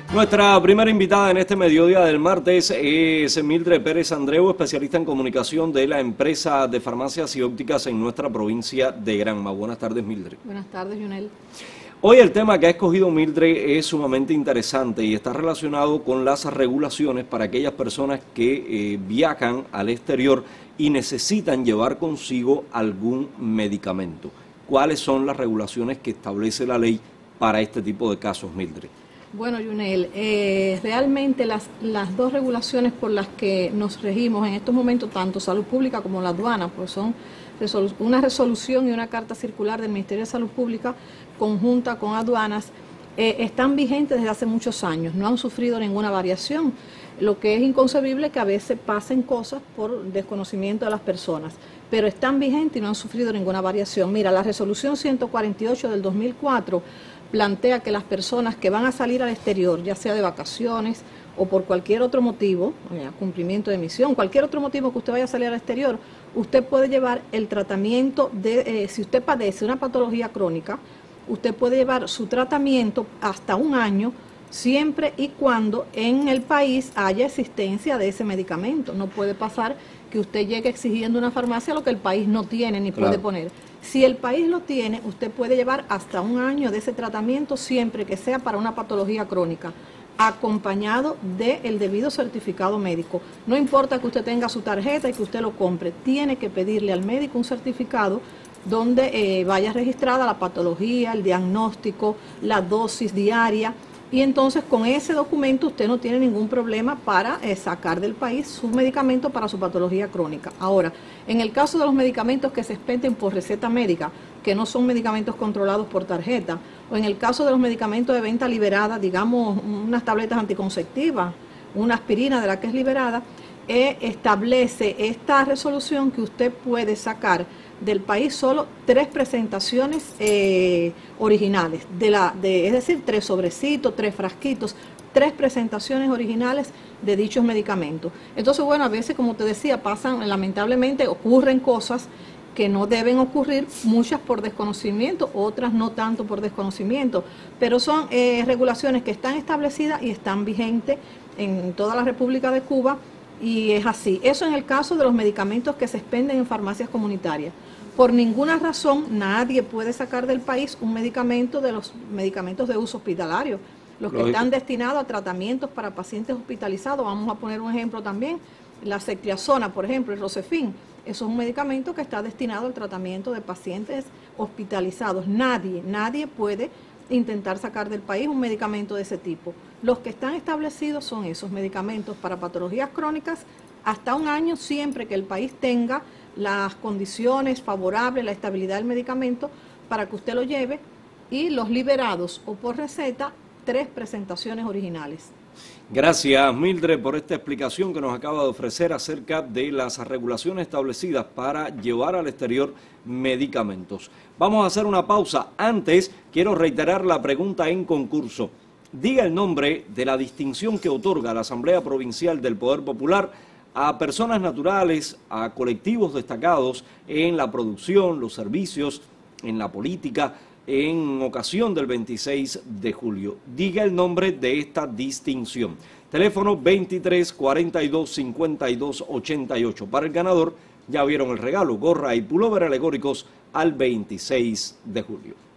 Nuestra primera invitada en este mediodía del martes es Mildred Pérez Andreu, especialista en comunicación de la empresa de farmacias y ópticas en nuestra provincia de Granma. Buenas tardes, Mildred. Buenas tardes, Yunel. Hoy el tema que ha escogido Mildred es sumamente interesante y está relacionado con las regulaciones para aquellas personas que viajan al exterior y necesitan llevar consigo algún medicamento. ¿Cuáles son las regulaciones que establece la ley para este tipo de casos, Mildred? Bueno, Yunel, realmente las dos regulaciones por las que nos regimos en estos momentos, tanto Salud Pública como la aduana, pues son una resolución y una carta circular del Ministerio de Salud Pública conjunta con aduanas, están vigentes desde hace muchos años, no han sufrido ninguna variación. Lo que es inconcebible es que a veces pasen cosas por desconocimiento de las personas, pero están vigentes y no han sufrido ninguna variación. Mira, la resolución 148 del 2004 plantea que las personas que van a salir al exterior, ya sea de vacaciones o por cualquier otro motivo, cumplimiento de misión, cualquier otro motivo que usted vaya a salir al exterior, usted puede llevar el tratamiento si usted padece una patología crónica, usted puede llevar su tratamiento hasta un año, siempre y cuando en el país haya existencia de ese medicamento. No puede pasar que usted llegue exigiendo una farmacia lo que el país no tiene ni puede poner. Si el país lo tiene, usted puede llevar hasta un año de ese tratamiento siempre que sea para una patología crónica, acompañado del debido certificado médico. No importa que usted tenga su tarjeta y que usted lo compre, tiene que pedirle al médico un certificado donde vaya registrada la patología, el diagnóstico, la dosis diaria. Y entonces con ese documento usted no tiene ningún problema para sacar del país su medicamento para su patología crónica. Ahora, en el caso de los medicamentos que se expenden por receta médica, que no son medicamentos controlados por tarjeta, o en el caso de los medicamentos de venta liberada, digamos unas tabletas anticonceptivas, una aspirina de la que es liberada, establece esta resolución que usted puede sacar del país solo 3 presentaciones originales, es decir, 3 sobrecitos, 3 frasquitos, 3 presentaciones originales de dichos medicamentos. Entonces, bueno, a veces, como te decía, lamentablemente ocurren cosas que no deben ocurrir, muchas por desconocimiento, otras no tanto por desconocimiento, pero son regulaciones que están establecidas y están vigentes en toda la República de Cuba. Y es así. Eso en el caso de los medicamentos que se expenden en farmacias comunitarias. Por ninguna razón nadie puede sacar del país un medicamento de los medicamentos de uso hospitalario. Los que están destinados a tratamientos para pacientes hospitalizados. Vamos a poner un ejemplo también. La ceftriaxona, por ejemplo, el Rosefin. Eso es un medicamento que está destinado al tratamiento de pacientes hospitalizados. Nadie puede intentar sacar del país un medicamento de ese tipo. Los que están establecidos son esos medicamentos para patologías crónicas hasta un año, siempre que el país tenga las condiciones favorables, la estabilidad del medicamento para que usted lo lleve, y los liberados o por receta, 3 presentaciones originales. Gracias, Mildred, por esta explicación que nos acaba de ofrecer acerca de las regulaciones establecidas para llevar al exterior medicamentos. Vamos a hacer una pausa. Antes, quiero reiterar la pregunta en concurso. Diga el nombre de la distinción que otorga la Asamblea Provincial del Poder Popular a personas naturales, a colectivos destacados en la producción, los servicios, en la política, en ocasión del 26 de julio. Diga el nombre de esta distinción. Teléfono 23 42 52 88. Para el ganador, ya vieron el regalo, gorra y pullover alegóricos al 26 de julio.